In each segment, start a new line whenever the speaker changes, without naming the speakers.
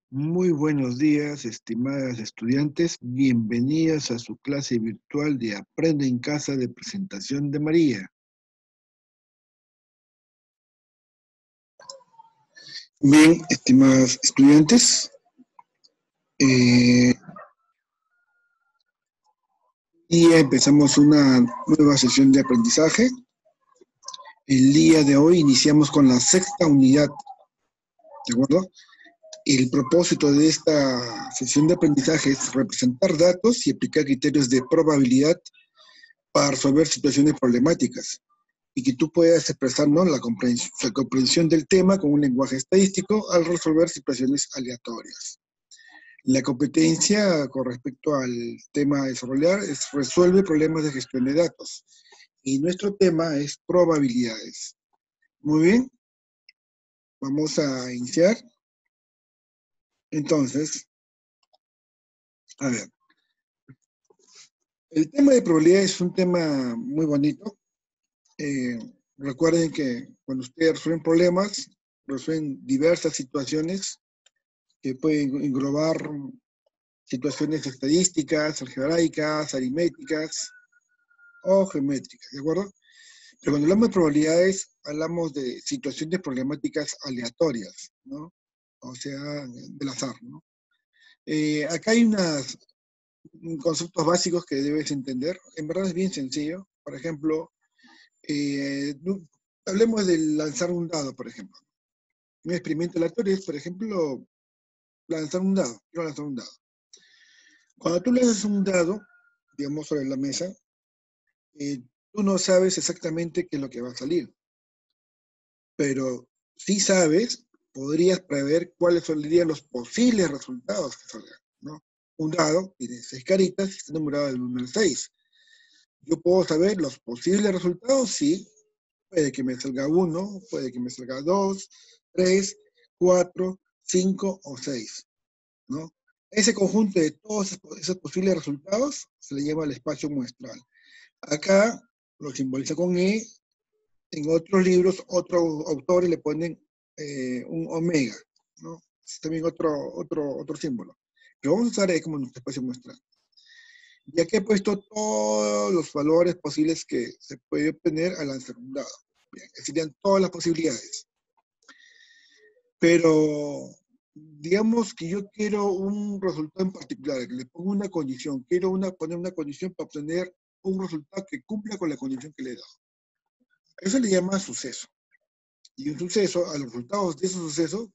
Muy buenos días, estimadas estudiantes. Bienvenidas a su clase virtual de Aprende en Casa de Presentación de María. Bien, estimadas estudiantes, y empezamos una nueva sesión de aprendizaje. El día de hoy iniciamos con la sexta unidad, ¿de acuerdo? El propósito de esta sesión de aprendizaje es representar datos y aplicar criterios de probabilidad para resolver situaciones problemáticas y que tú puedas expresar, ¿no?, la comprensión del tema con un lenguaje estadístico al resolver situaciones aleatorias. La competencia con respecto al tema a desarrollar es resuelve problemas de gestión de datos y nuestro tema es probabilidades. Muy bien, vamos a iniciar. Entonces, a ver, el tema de probabilidades es un tema muy bonito. Eh, Recuerden que cuando ustedes resuelven problemas, resuelven diversas situaciones que pueden englobar situaciones estadísticas, algebraicas, aritméticas o geométricas, ¿de acuerdo? Pero cuando hablamos de probabilidades, hablamos de situaciones problemáticas aleatorias, ¿no? O sea, del azar, ¿no? Acá hay unos conceptos básicos que debes entender. En verdad es bien sencillo. Por ejemplo, hablemos de lanzar un dado, por ejemplo. Un experimento aleatorio es, por ejemplo, lanzar un dado. Quiero lanzar un dado. Cuando tú lanzas un dado, digamos, sobre la mesa, tú no sabes exactamente qué es lo que va a salir, pero sí sabes, podrías prever cuáles serían los posibles resultados que salgan, ¿no? Un dado tiene 6 caritas y está numerado del 1 al 6. Yo puedo saber los posibles resultados, sí, puede que me salga 1, puede que me salga 2, 3, 4, 5 o 6, ¿no? Ese conjunto de todos esos posibles resultados se le llama el espacio muestral. Acá lo simboliza con E. En otros libros, otros autores le ponen un omega, ¿no? Es también otro símbolo. Pero vamos a usar E como nuestro espacio muestral. Y aquí he puesto todos los valores posibles que se puede obtener al lanzar un dado. Bien, serían todas las posibilidades. Pero digamos que yo quiero un resultado en particular, que le pongo una condición, quiero poner una condición para obtener un resultado que cumpla con la condición que le he dado. Eso le llama suceso. Y un suceso, a los resultados de ese suceso,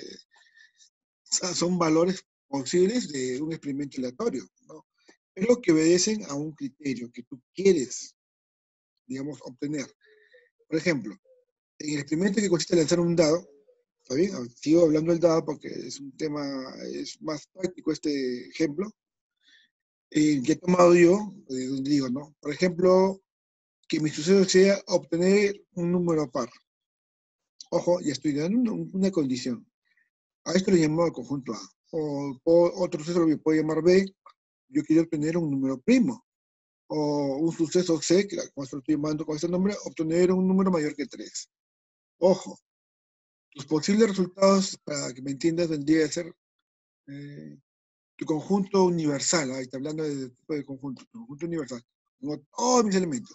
son valores posibles de un experimento aleatorio, ¿no? Pero que obedecen a un criterio que tú quieres, digamos, obtener. Por ejemplo, en el experimento que consiste en lanzar un dado, ¿está bien? Sigo hablando del dado porque es un tema, es más práctico este ejemplo, que he tomado yo, donde digo, ¿no? Por ejemplo, que mi suceso sea obtener un número par. Ojo, ya estoy dando una condición. A esto le llamamos conjunto A. O otro suceso lo puede llamar B. Yo quiero obtener un número primo. O un suceso C, que como estoy llamando con este nombre, obtener un número mayor que 3. Ojo, los posibles resultados, para que me entiendas, vendría a ser tu conjunto universal. Ahí está hablando de tipo de conjunto. Tu conjunto universal. Tengo todos mis elementos.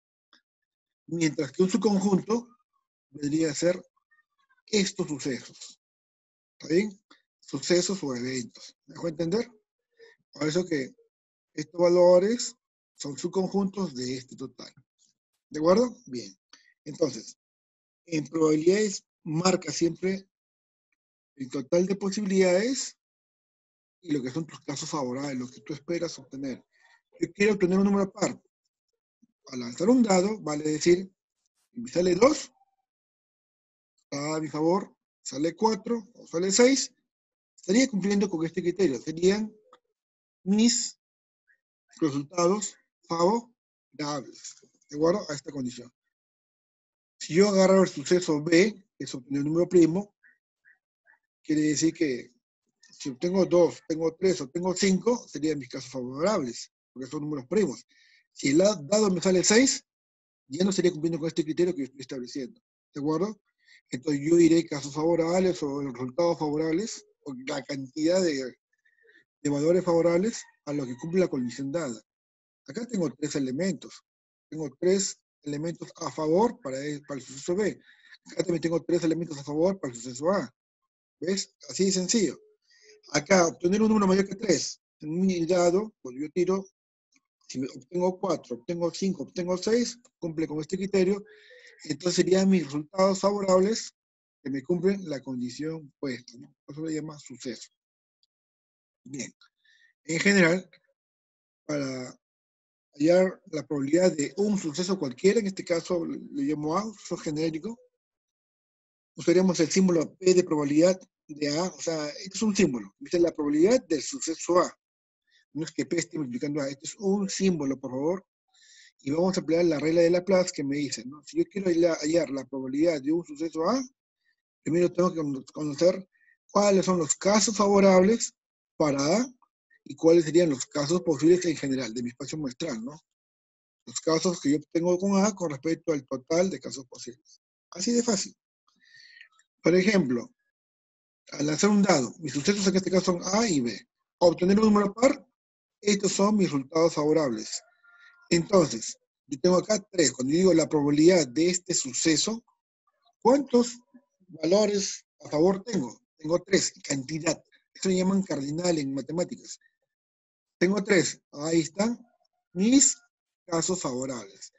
Mientras que un subconjunto vendría a ser estos sucesos. ¿Está bien? Sucesos o eventos. ¿Me dejó entender? Por eso que estos valores son subconjuntos de este total. ¿De acuerdo? Bien. Entonces, en probabilidades marca siempre el total de posibilidades y lo que son tus casos favorables, lo que tú esperas obtener. Yo quiero obtener un número par. Al lanzar un dado, vale decir, si me sale 2, está a mi favor, sale 4 o sale 6, estaría cumpliendo con este criterio. Serían mis resultados favorables, de acuerdo a esta condición. Si yo agarro el suceso B, que es obtener un número primo, quiere decir que si obtengo 2, tengo 3 o tengo 5, serían mis casos favorables, porque son números primos. Si el dado me sale 6, ya no estaría cumpliendo con este criterio que yo estoy estableciendo. ¿De acuerdo? Entonces yo diré casos favorables o los resultados favorables la cantidad de valores favorables a lo que cumple la condición dada. Acá tengo tres elementos. Tengo tres elementos a favor para el suceso B. Acá también tengo tres elementos a favor para el suceso A. ¿Ves? Así de sencillo. Acá, obtener un número mayor que 3. En mi dado, cuando yo tiro, si obtengo 4, obtengo 5, obtengo 6, cumple con este criterio, entonces serían mis resultados favorables que me cumplen la condición puesta, ¿no? Eso se llama suceso. Bien. En general, para hallar la probabilidad de un suceso cualquiera, en este caso le llamo A, un suceso genérico, usaríamos el símbolo P de probabilidad de A, o sea, este es un símbolo, esta es la probabilidad del suceso A. No es que P esté multiplicando A, este es un símbolo, por favor, y vamos a emplear la regla de Laplace que me dice, ¿no? Si yo quiero hallar la probabilidad de un suceso A, primero tengo que conocer cuáles son los casos favorables para A y cuáles serían los casos posibles en general de mi espacio muestral, ¿no? Los casos que yo obtengo con A con respecto al total de casos posibles. Así de fácil. Por ejemplo, al lanzar un dado, mis sucesos en este caso son A y B. Obtener un número par, estos son mis resultados favorables. Entonces, yo tengo acá 3. Cuando yo digo la probabilidad de este suceso, ¿cuántos valores a favor tengo? Tengo 3, cantidad. Eso se llaman cardinal en matemáticas. Tengo 3. Ahí están mis casos favorables.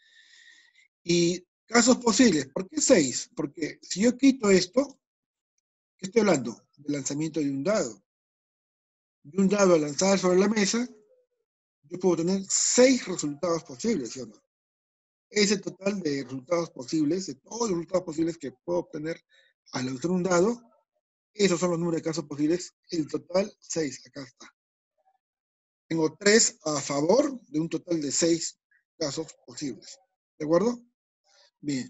Y casos posibles. ¿Por qué 6? Porque si yo quito esto, ¿qué estoy hablando? Del lanzamiento de un dado. De un dado a lanzar sobre la mesa, yo puedo tener 6 resultados posibles, ¿sí o no? Ese total de resultados posibles, de todos los resultados posibles que puedo obtener al lanzar un dado, esos son los números de casos posibles, el total 6, acá está. Tengo 3 a favor de un total de 6 casos posibles. ¿De acuerdo? Bien.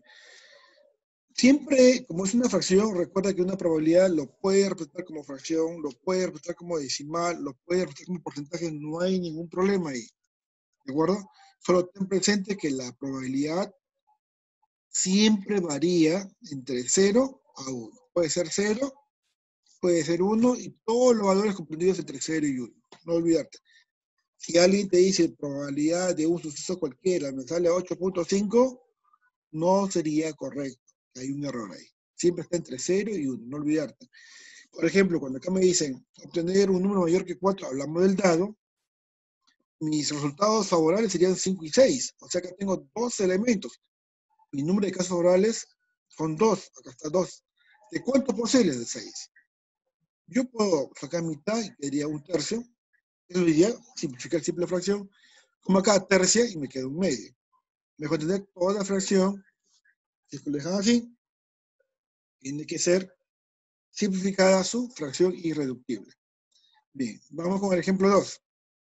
Siempre, como es una fracción, recuerda que una probabilidad lo puede representar como fracción, lo puede representar como decimal, lo puede representar como porcentaje, no hay ningún problema ahí. ¿De acuerdo? Solo ten presente que la probabilidad siempre varía entre 0 a 1. Puede ser 0, puede ser 1 y todos los valores comprendidos entre 0 y 1. No olvidarte. Si alguien te dice probabilidad de un suceso cualquiera, me sale 8.5, no sería correcto. Hay un error ahí. Siempre está entre 0 y 1, no olvidarte. Por ejemplo, cuando acá me dicen obtener un número mayor que 4, hablamos del dado, mis resultados favorables serían 5 y 6. O sea que tengo dos elementos. Mi número de casos favorables son 2, acá está 2. ¿De cuántos posibles? De 6. Yo puedo sacar mitad y quedaría un tercio. Eso sería simplificar simple fracción. Como acá tercia y me queda un medio. Mejor tener toda fracción, si es que lo dejan así, tiene que ser simplificada su fracción irreductible. Bien, vamos con el ejemplo 2.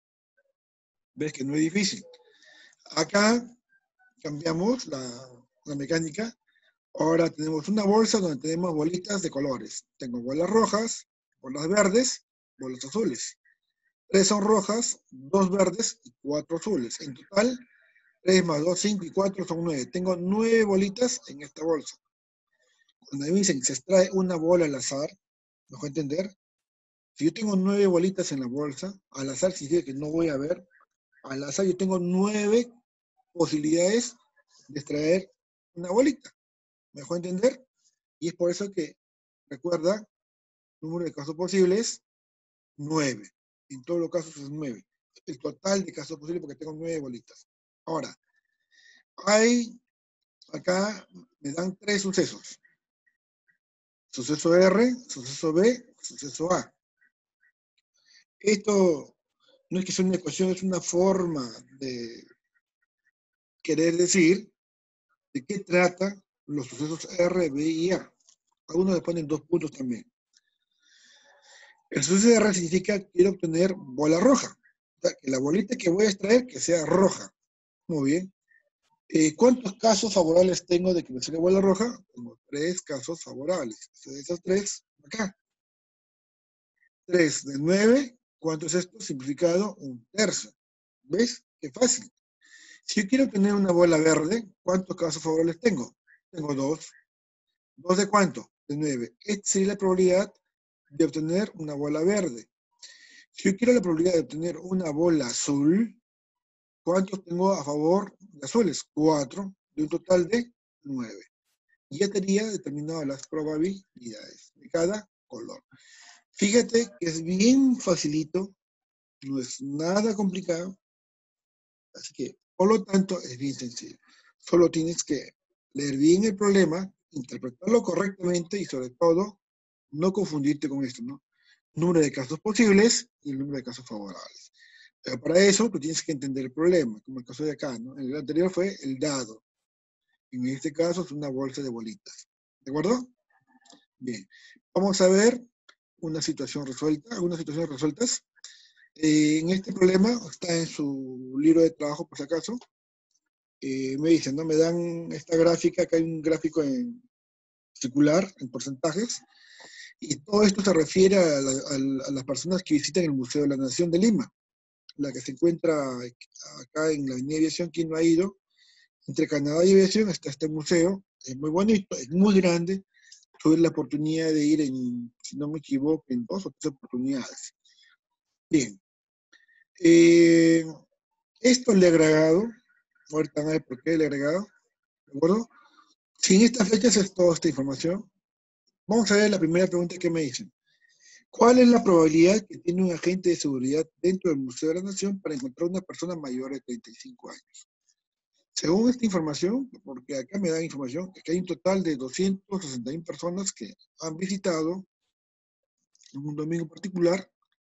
Ves que no es difícil. Acá cambiamos la mecánica. Ahora tenemos una bolsa donde tenemos bolitas de colores. Tengo bolas rojas, bolas verdes, bolas azules. 3 son rojas, 2 verdes y 4 azules. En total, 3 más 2, 5 y 4 son 9. Tengo 9 bolitas en esta bolsa. Cuando me dicen que se extrae una bola al azar, ¿me voy a entender? Si yo tengo 9 bolitas en la bolsa, al azar significa que no voy a ver. Al azar yo tengo 9 posibilidades de extraer una bolita. ¿Me dejó entender? Y es por eso que, recuerda, número de casos posibles, 9. En todos los casos es 9. El total de casos posibles porque tengo 9 bolitas. Ahora, acá me dan 3 sucesos. Suceso R, suceso B, suceso A. Esto no es que sea una ecuación, es una forma de querer decir de qué trata los sucesos R, B y A. Algunos le ponen 2 puntos también. El suceso R significa que quiero obtener bola roja. O sea, que la bolita que voy a extraer que sea roja. Muy bien. ¿Cuántos casos favorables tengo de que me salga bola roja? Tengo 3 casos favorables. De esos 3, acá. 3 de 9. ¿Cuánto es esto? Simplificado, un tercio. ¿Ves? Qué fácil. Si yo quiero tener una bola verde, ¿cuántos casos favorables tengo? Tengo 2. ¿2 de cuánto? De 9. Esta sería la probabilidad de obtener una bola verde. Si yo quiero la probabilidad de obtener una bola azul, ¿cuántos tengo a favor de azules? 4, de un total de 9. Y ya tenía determinado las probabilidades de cada color. Fíjate que es bien facilito, no es nada complicado, así que, por lo tanto, es bien sencillo. Solo tienes que leer bien el problema, interpretarlo correctamente y, sobre todo, no confundirte con esto, ¿no? Número de casos posibles y el número de casos favorables. Pero para eso, tú tienes que entender el problema, como el caso de acá, ¿no? El anterior fue el dado. En este caso es una bolsa de bolitas. ¿De acuerdo? Bien. Vamos a ver una situación resuelta, algunas situaciones resueltas. En este problema, está en su libro de trabajo, por si acaso, me dicen, ¿no? Me dan esta gráfica, acá hay un gráfico en circular, en porcentajes, y todo esto se refiere a las personas que visitan el Museo de la Nación de Lima, la que se encuentra acá en la Avenida Aviación. ¿Quién no ha ido? Entre Canadá y Aviación está este museo, es muy bonito, es muy grande. Tuve la oportunidad de ir en, si no me equivoco, en 2 o 3 oportunidades. Bien. Esto le he agregado, ahorita van a ver por qué le he agregado, ¿de acuerdo? Si en estas fechas es toda esta información, vamos a ver la primera pregunta que me dicen. ¿Cuál es la probabilidad que tiene un agente de seguridad dentro del Museo de la Nación para encontrar una persona mayor de 35 años? Según esta información, porque acá me dan información, que hay un total de 261 personas que han visitado en un domingo particular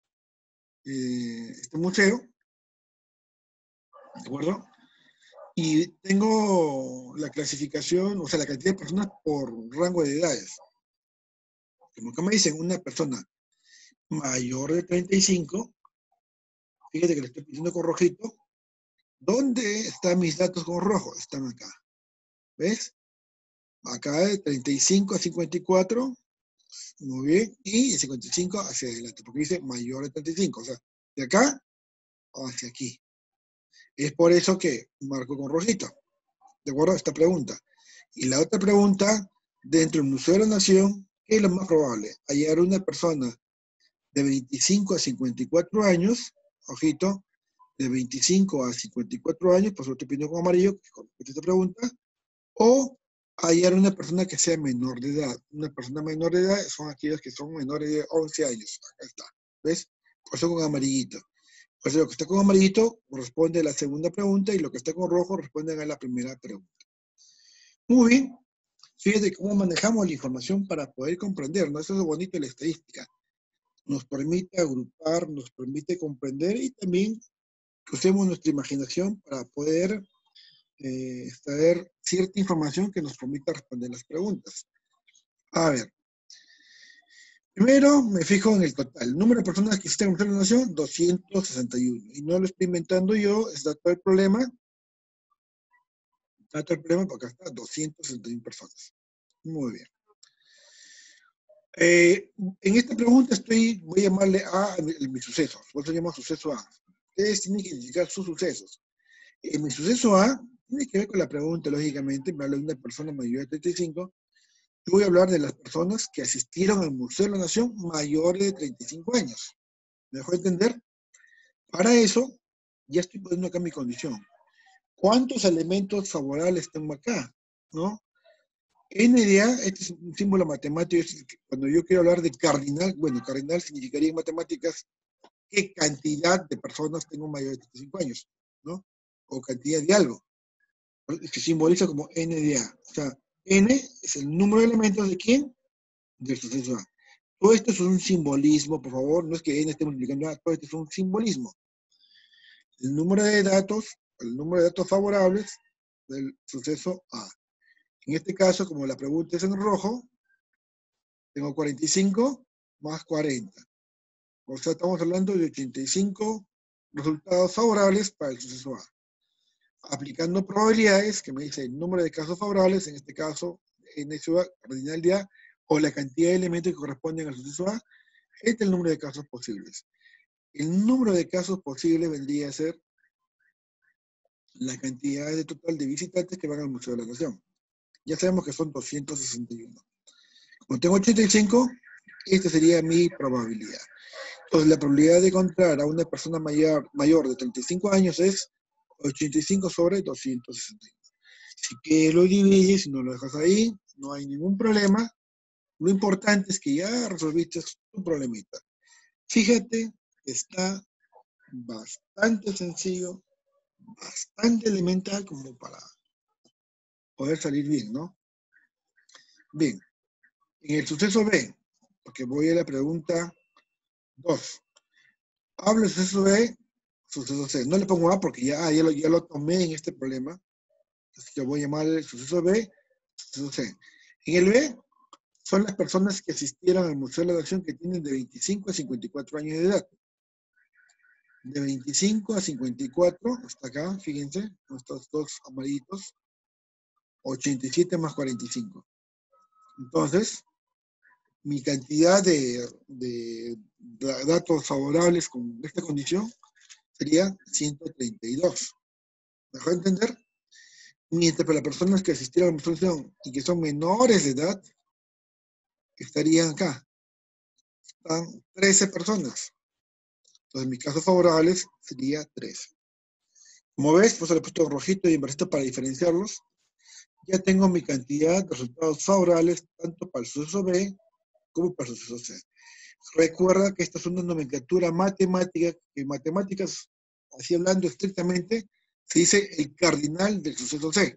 este museo, ¿de acuerdo? Y tengo la clasificación, o sea, la cantidad de personas por rango de edades. Como acá me dicen, una persona mayor de 35, fíjate que le estoy poniendo con rojito. ¿Dónde están mis datos con rojo? Están acá. ¿Ves? Acá de 35 a 54, muy bien, y de 55 hacia adelante, porque dice mayor de 35, o sea, de acá hacia aquí. Es por eso que marco con rojito. ¿De acuerdo? Esta pregunta. Y la otra pregunta, dentro del Museo de la Nación, ¿qué es lo más probable? Hallar una persona de 25 a 54 años, ojito, de 25 a 54 años, por eso estoy poniendo con amarillo, que contesta esta pregunta, o hallar una persona que sea menor de edad. Una persona menor de edad son aquellos que son menores de 11 años. Acá está. ¿Ves? Por eso con amarillito. Por eso lo que está con amarillito corresponde a la segunda pregunta y lo que está con rojo responde a la primera pregunta. Muy bien. Fíjate cómo manejamos la información para poder comprender, ¿no? Eso es lo bonito de la estadística. Nos permite agrupar, nos permite comprender y también que usemos nuestra imaginación para poder extraer cierta información que nos permita responder las preguntas. A ver, primero me fijo en el total. El número de personas que existen en la nación, 261. Y no lo estoy inventando yo, es dato del problema. Dato del problema porque acá está 261 personas. Muy bien. En esta pregunta voy a llamarle A mis sucesos. Por eso se llama suceso A. Ustedes tienen que identificar sus sucesos. Mi suceso A tiene que ver con la pregunta, lógicamente, me habla de una persona mayor de 35. Yo voy a hablar de las personas que asistieron al Museo de la Nación mayores de 35 años. ¿Me dejó entender? Para eso, ya estoy poniendo acá mi condición. ¿Cuántos elementos favorables tengo acá? ¿No? NDA, este es un símbolo matemático, cuando yo quiero hablar de cardinal, bueno, cardinal significaría en matemáticas qué cantidad de personas tengo mayores de 35 años, ¿no? O cantidad de algo. Se simboliza como NDA. O sea, N es el número de elementos de quién? Del suceso A. Todo esto es un simbolismo, por favor, no es que N esté multiplicando nada, todo esto es un simbolismo. El número de datos favorables del suceso A. En este caso, como la pregunta es en rojo, tengo 45 más 40. O sea, estamos hablando de 85 resultados favorables para el suceso A. Aplicando probabilidades, que me dice el número de casos favorables, en este caso, N sub A, cardinal de A, o la cantidad de elementos que corresponden al suceso A, este es el número de casos posibles. El número de casos posibles vendría a ser la cantidad de total de visitantes que van al Museo de la Nación. Ya sabemos que son 261. Como tengo 85, Esta sería mi probabilidad. Entonces, la probabilidad de encontrar a una persona mayor de 35 años es 85 sobre 261. Así que lo divides y no lo dejas ahí, no hay ningún problema. Lo importante es que ya resolviste tu problemita. Fíjate, está bastante sencillo, bastante elemental como para poder salir bien, ¿no? Bien, en el suceso B, porque voy a la pregunta 2. Hablo del suceso B, suceso C. No le pongo A porque ya lo tomé en este problema. Así que voy a llamar el suceso B, suceso C. En el B son las personas que asistieron al Museo de la Nación que tienen de 25 a 54 años de edad. De 25 a 54, está acá, fíjense, estos dos amarillitos, 87 más 45. Entonces, mi cantidad de datos favorables con esta condición sería 132. ¿Me dejó entender? Mientras para las personas que asistieron a la Museo y que son menores de edad, estarían acá. Están 13 personas. Entonces, mis casos favorables sería 13. Como ves, pues le he puesto rojito y amarillo para diferenciarlos. Ya tengo mi cantidad de resultados favorables tanto para el suceso B como para el suceso C. Recuerda que esta es una nomenclatura matemática, que en matemáticas, así hablando estrictamente, se dice el cardinal del suceso C.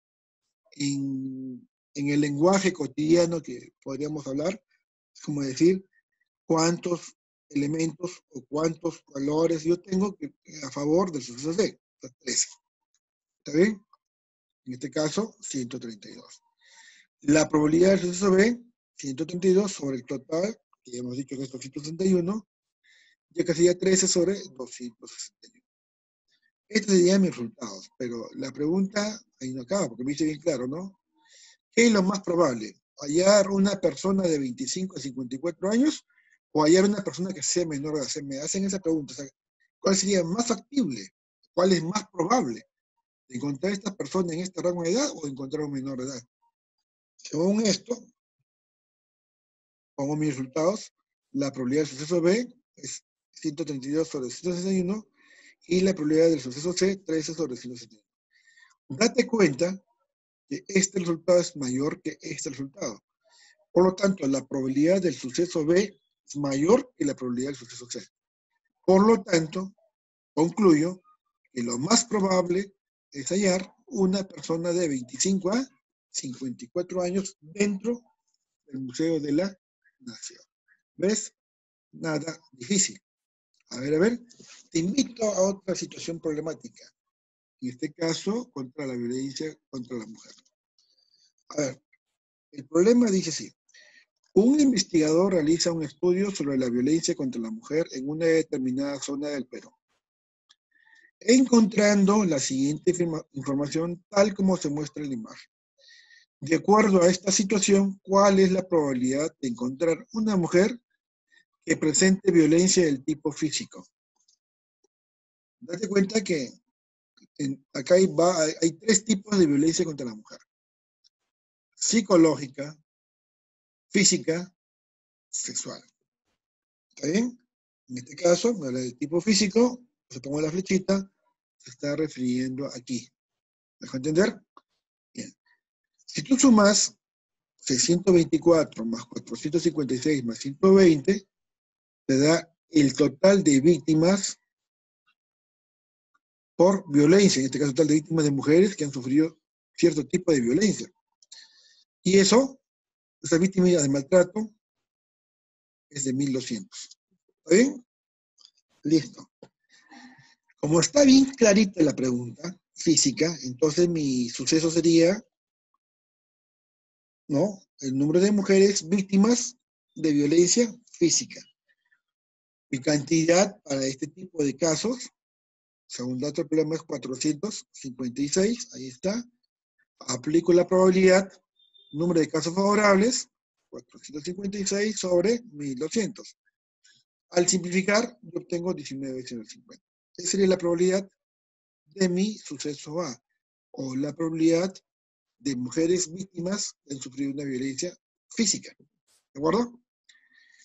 En el lenguaje cotidiano que podríamos hablar, es como decir cuántos elementos o cuántos valores yo tengo a favor del suceso C. 13. ¿Está bien? En este caso, 132. La probabilidad del suceso B, 132 sobre el total, que ya hemos dicho que es 261, ya que sería 13 sobre 261. Estos serían mis resultados, pero la pregunta ahí no acaba, porque me dice bien claro, ¿no? ¿Qué es lo más probable? ¿Hallar una persona de 25 a 54 años o hallar una persona que sea menor de edad? Me hacen esa pregunta, o sea, ¿cuál sería más factible? ¿Cuál es más probable? ¿Encontrar a esta persona en este rango de edad o encontrar un menor de edad? Según esto, pongo mis resultados, la probabilidad del suceso B es 132 sobre 161 y la probabilidad del suceso C, 13 sobre 171. Date cuenta que este resultado es mayor que este resultado. Por lo tanto, la probabilidad del suceso B es mayor que la probabilidad del suceso C. Por lo tanto, concluyo que lo más probable es hallar una persona de 25 a 54 años dentro del Museo de la Nación. ¿Ves? Nada difícil. A ver, te invito a otra situación problemática. En este caso, contra la violencia contra la mujer. A ver, el problema dice así. Un investigador realiza un estudio sobre la violencia contra la mujer en una determinada zona del Perú, encontrando la siguiente información tal como se muestra en la imagen. De acuerdo a esta situación, ¿cuál es la probabilidad de encontrar una mujer que presente violencia del tipo físico? Date cuenta que acá hay tres tipos de violencia contra la mujer. Psicológica, física, sexual. ¿Está bien? En este caso, me habla del tipo físico, se pongo la flechita, se está refiriendo aquí. ¿Me dejo entender? Bien. Si tú sumas 624 más 456 más 120, te da el total de víctimas por violencia, en este caso total de víctimas de mujeres que han sufrido cierto tipo de violencia. Y eso, esa víctima de maltrato, es de 1200. ¿Está bien? Listo. Como está bien clarita la pregunta física, entonces mi suceso sería, ¿no? El número de mujeres víctimas de violencia física. Mi cantidad para este tipo de casos, según dato del problema, es 456, ahí está. Aplico la probabilidad, número de casos favorables, 456 sobre 1200. Al simplificar, yo obtengo 19,50. Esa sería la probabilidad de mi suceso A, o la probabilidad de mujeres víctimas que han sufrido una violencia física. ¿De acuerdo?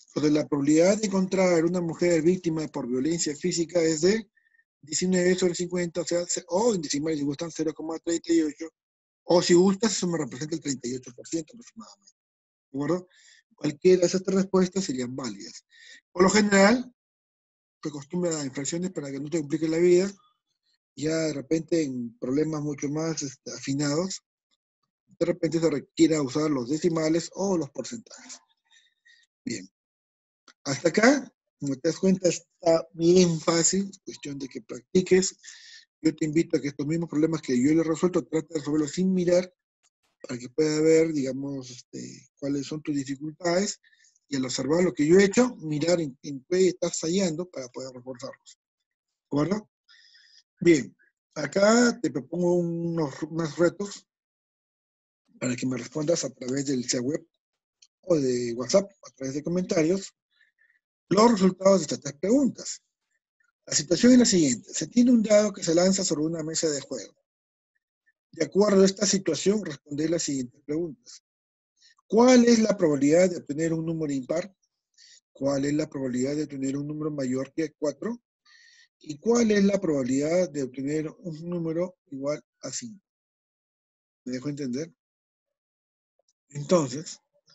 Entonces, la probabilidad de encontrar una mujer víctima por violencia física es de 19 sobre 50, o sea, o en decimales si gustan 0,38, o si gustas, eso me representa el 38% aproximadamente. ¿De acuerdo? Cualquiera de esas tres respuestas serían válidas. Por lo general, se acostumbra a infracciones para que no te complique la vida, ya de repente en problemas mucho más afinados, de repente se requiera usar los decimales o los porcentajes. Bien, hasta acá, como te das cuenta, está bien fácil, es cuestión de que practiques. Yo te invito a que estos mismos problemas que yo le he resuelto, trate de resolverlos sin mirar, para que pueda ver, digamos, cuáles son tus dificultades, y al observar lo que yo he hecho, mirar en qué estás fallando para poder reforzarlos. ¿De acuerdo? Bien, acá te propongo unos retos para que me respondas a través del chat web o de WhatsApp, a través de comentarios, los resultados de estas tres preguntas. La situación es la siguiente. Se tiene un dado que se lanza sobre una mesa de juego. De acuerdo a esta situación, responder las siguientes preguntas. ¿Cuál es la probabilidad de obtener un número impar? ¿Cuál es la probabilidad de obtener un número mayor que 4? ¿Y cuál es la probabilidad de obtener un número igual a 5? ¿Me dejo entender? Entonces,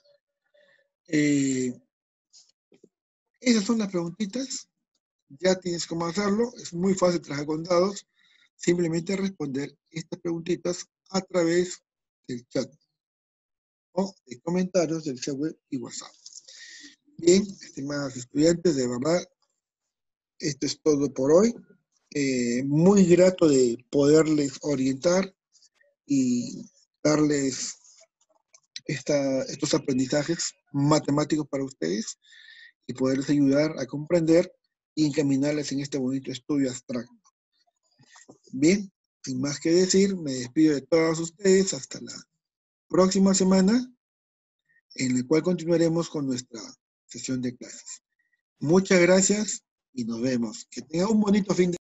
esas son las preguntitas. Ya tienes cómo hacerlo. Es muy fácil trabajar con dados. Simplemente responder estas preguntitas a través del chat o de comentarios del chat web y WhatsApp. Bien, estimados estudiantes, de verdad, esto es todo por hoy. Muy grato de poderles orientar y darles estos aprendizajes matemáticos para ustedes y poderles ayudar a comprender y encaminarles en este bonito estudio abstracto. Bien, sin más que decir, me despido de todos ustedes hasta la próxima semana, en la cual continuaremos con nuestra sesión de clases. Muchas gracias y nos vemos. Que tengan un bonito fin de